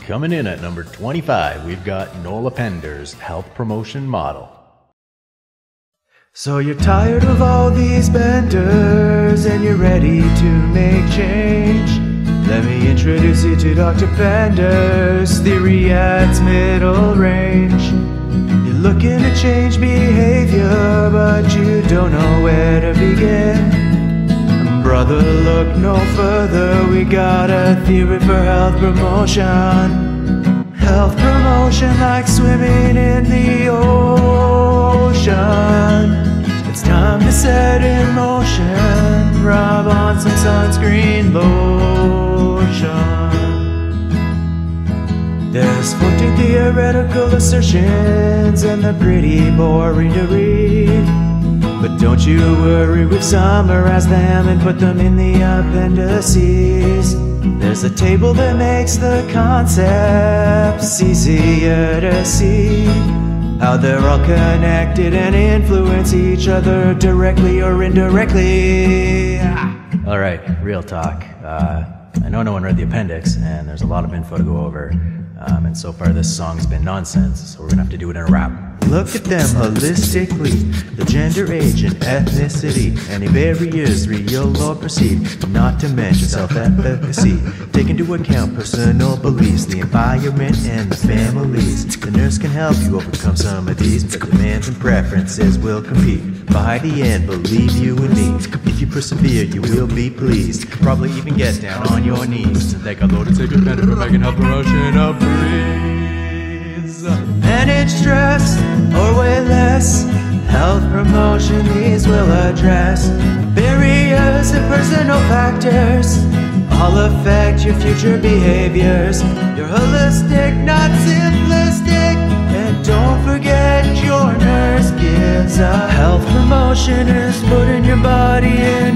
Coming in at number 25, we've got Nola Pender's Health Promotion Model. So you're tired of all these benders and you're ready to make change. Let me introduce you to Dr. Pender's theory at its middle range. You're looking to change behavior, but you don't know where to begin. Brother, look no further, we got a theory for health promotion. Health promotion like swimming in the ocean. It's time to set in motion, rub on some sunscreen lotion. There's 14 theoretical assertions and they're pretty boring to read. But don't you worry, we've summarized them and put them in the appendices. There's a table that makes the concepts easier to see, how they're all connected and influence each other directly or indirectly. Alright, real talk. I know no one read the appendix, and there's a lot of info to go over. And so far this song's been nonsense, so we're gonna have to do it in a rap. Look at them holistically, the gender, age, and ethnicity. Any barriers, real or perceived, not to mention self-efficacy. Take into account personal beliefs, the environment, and the families. The nurse can help you overcome some of these, but demands and preferences will compete. By the end, believe you and me, if you persevere, you will be pleased. Probably even get down on your knees and thank our Lord and Savior Pender for making health promotion a breeze. Manage stress or weigh less. Health promotion these will address. Barriers and personal factors all affect your future behaviors. You're holistic, not simplistic. And don't forget your nurse gives a health promotion is putting your body in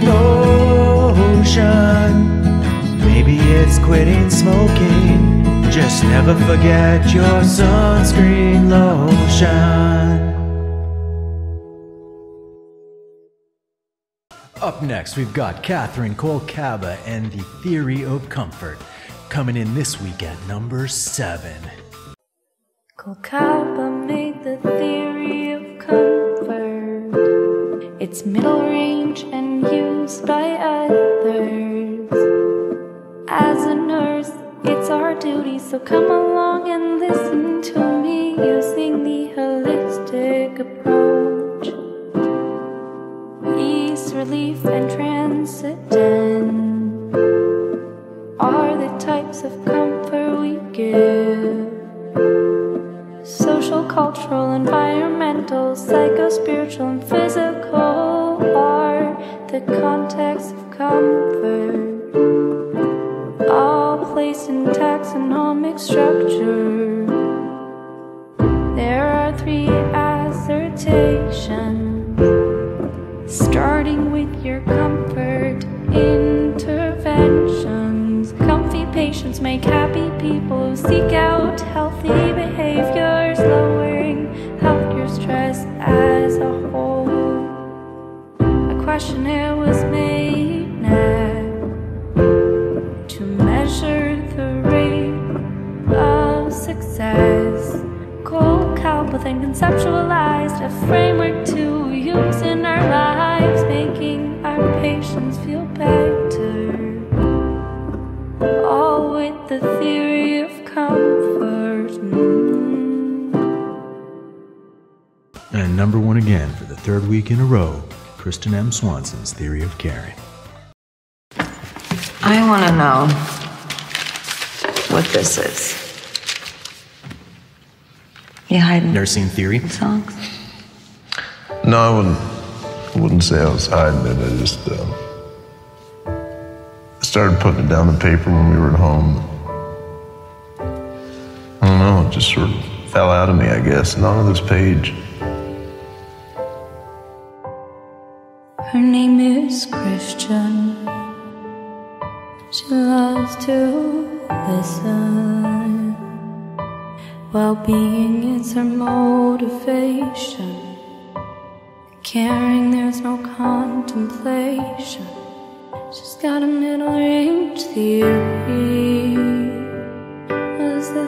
motion. Maybe it's quitting smoking. Just never forget your sunscreen lotion. Up next, we've got Catherine Cole Kaba and the Theory of Comfort, coming in this week at number 7. Cole Kaba made the theory of comfort. It's middle range and used by others. As a nurse, it's our duty, so come along and listen to me using the holistic approach. Ease, relief, and transcendent are the types of comfort we give. Social, cultural, environmental, psycho-spiritual, and physical are the context of comfort, all placed in taxonomic structure. There are 3 assertions, starting with your comfort interventions. Comfy patients make happy people who seek out healthy behaviors, lowering healthcare stress as a whole. A questionnaire was made to measure the rate of success. Cole Kaba then conceptualized a framework to use in our lives, making our patients feel better, all with the theory of comfort. And number 1 again for the 3rd week in a row, Kristen M. Swanson's Theory of Caring. I want to know what this is. You hiding Nursing theory? songs? No, I wouldn't say I was hiding it. I just started putting it down on paper when we were at home. I don't know, it just sort of fell out of me, I guess, and onto this page. Her name is Christian. She loves to listen. Well-being is her motivation. Caring, there's no contemplation. She's got a middle range theory. What does that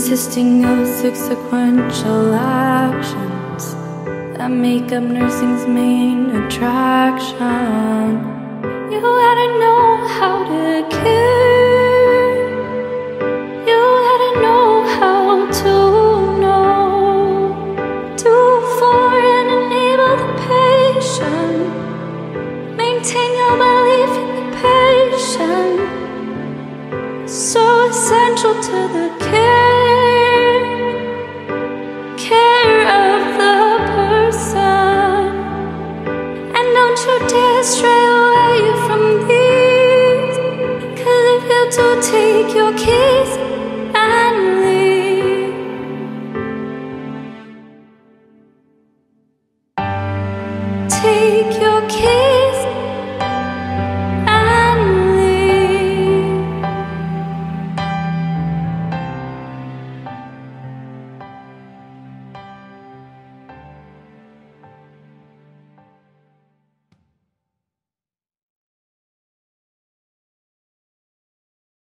consisting of 6 sequential actions that make up nursing's main attraction. You gotta know how to care. You gotta know how to know. Do for and enable the patient. Maintain your belief in the patient. So essential to the care of the person. And don't you dare stray away from these, 'cause if you do, take your keys and leave. Take your keys